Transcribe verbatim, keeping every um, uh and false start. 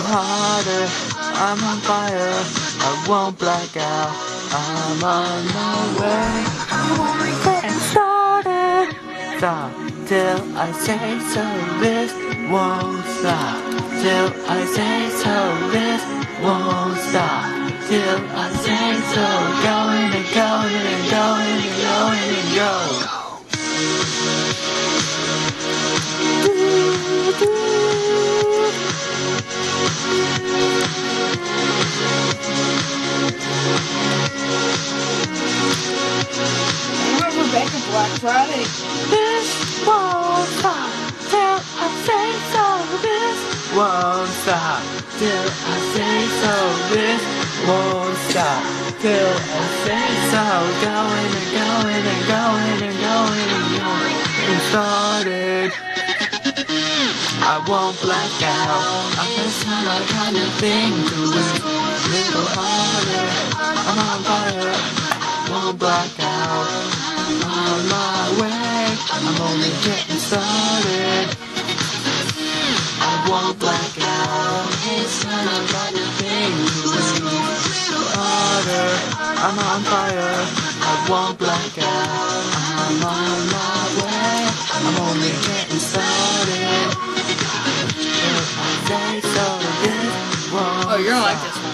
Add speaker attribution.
Speaker 1: harder. I'm on fire, I won't black out. I'm on my way, I'm getting started. Stop till I say so, this won't stop. Till I say so, this won't stop. Till I say so, going and going and going and going and go.
Speaker 2: Remember back in Black Friday?
Speaker 1: This won't stop till I say so. This won't stop till I say so. This won't stop till I say so. Going and going and going and going and going and started. I won't black out. I'm just my kind of thing to lose. Little harder. I'm on fire. Won't black out. I'm on my way. I'm only getting started. I won't black out. It's not about the thing to lose. Harder. I'm on fire. I won't black out. I'm on my way. I'm only getting started.
Speaker 2: Oh, you're gonna like this one.